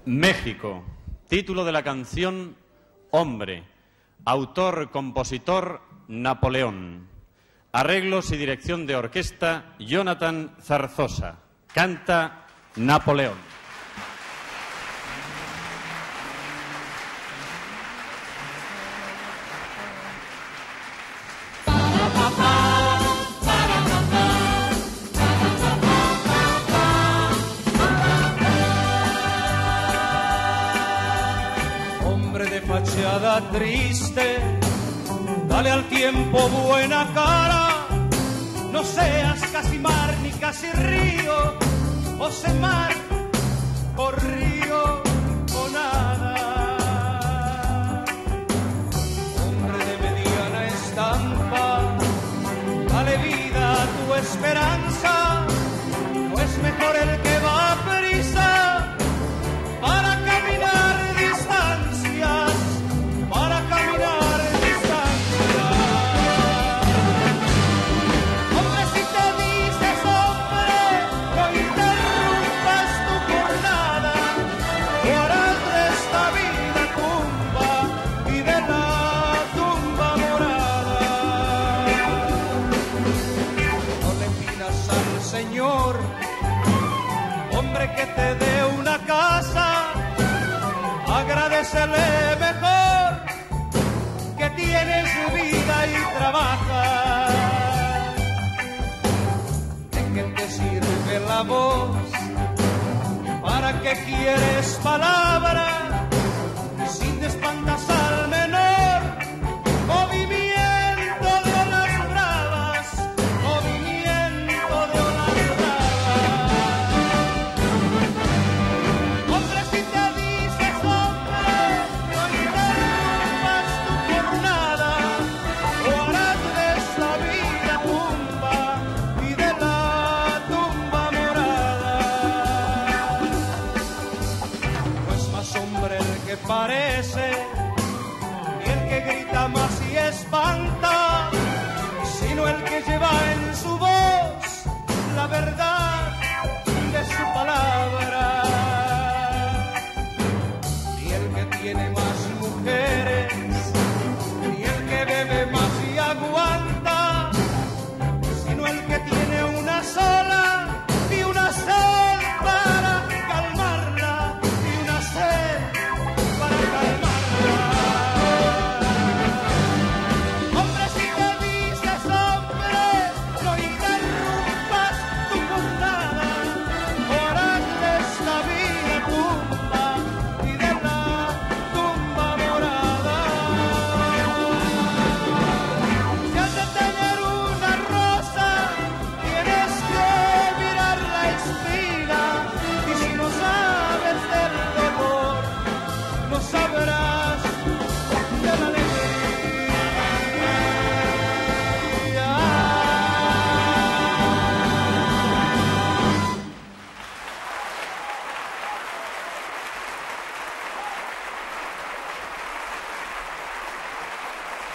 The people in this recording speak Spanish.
México. Título de la canción Hombre. Autor, compositor, Napoleón. Arreglos y dirección de orquesta, Jonathan Zarzosa. Canta Napoleón. Fachada triste, dale al tiempo buena cara, no seas casi mar ni casi río, o sé mar o río o nada. Hombre de mediana estampa, dale vida a tu esperanza, no es mejor el que va a prisa para caminar distancias. Para caminar distancia. Hombre, si te dices hombre, no interrumpas tu jornada, o harás de esta vida tumba y de la tumba morada. No le pidas al Señor, hombre, que te dé una casa, agradecele mejor que tienes vida y trabajas. ¿De qué te sirve la voz? ¿Para qué quieres palabra? Si te espantas al menor movimiento de olas bravas, movimiento de olas bravas. Hombre, si te dices hombre, no interrumpas tu jornada, o harás de esta vida tumba y de la tumba morada. No es más hombre el que parece, ni el que grita más y espanta, sino el que lleva en su voz la verdad.